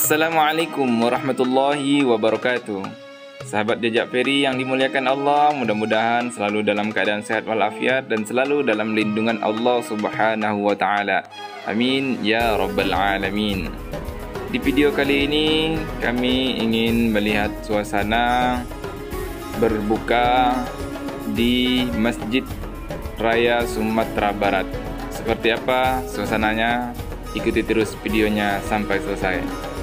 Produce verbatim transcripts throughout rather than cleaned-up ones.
Assalamualaikum warahmatullahi wabarakatuh. Sahabat Jejak Ferry yang dimuliakan Allah, mudah-mudahan selalu dalam keadaan sehat walafiat dan selalu dalam lindungan Allah Subhanahu wa taala. Amin ya rabbal alamin. Di video kali ini kami ingin melihat suasana berbuka di Masjid Raya Sumatera Barat. Seperti apa suasananya? Ikuti terus videonya sampai selesai.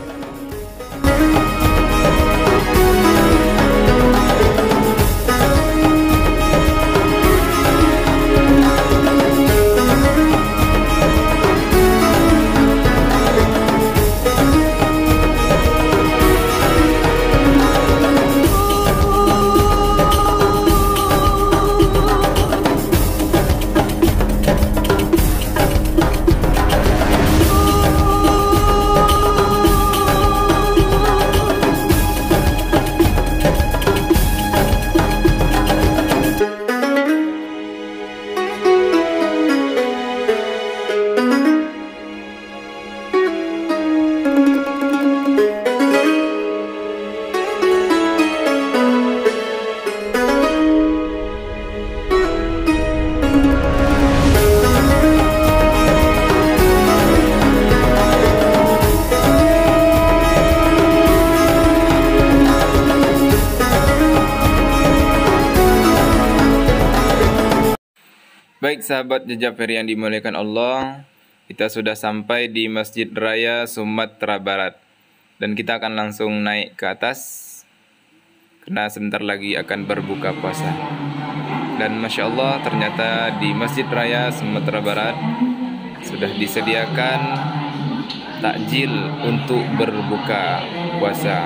Baik sahabat Jejak Ferry yang dimuliakan Allah, kita sudah sampai di Masjid Raya Sumatera Barat dan kita akan langsung naik ke atas karena sebentar lagi akan berbuka puasa. Dan Masya Allah, ternyata di Masjid Raya Sumatera Barat sudah disediakan takjil untuk berbuka puasa,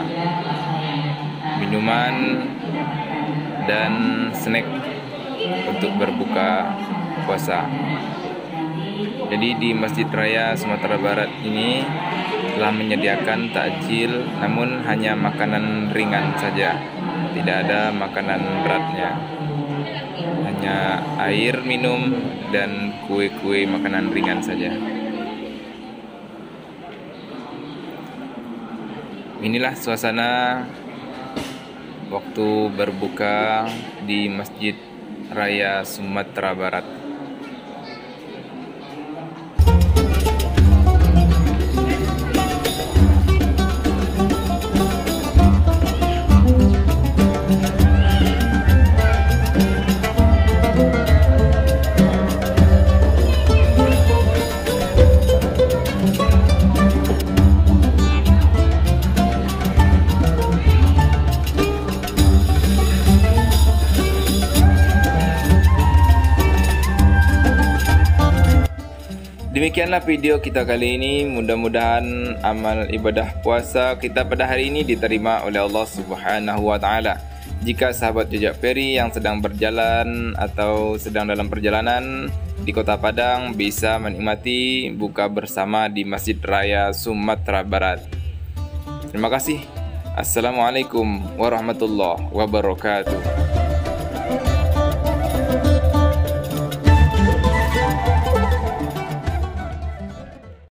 minuman dan snack untuk berbuka puasa. Jadi di Masjid Raya Sumatera Barat ini telah menyediakan takjil, namun hanya makanan ringan saja, tidak ada makanan beratnya, hanya air minum dan kue-kue makanan ringan saja. Inilah suasana waktu berbuka di Masjid Raya Sumatera Barat. Demikianlah video kita kali ini. Mudah-mudahan amal ibadah puasa kita pada hari ini diterima oleh Allah Subhanahu wa taala. Jika sahabat Jejak Ferry yang sedang berjalan atau sedang dalam perjalanan di Kota Padang bisa menikmati buka bersama di Masjid Raya Sumatera Barat. Terima kasih. Assalamualaikum warahmatullahi wabarakatuh.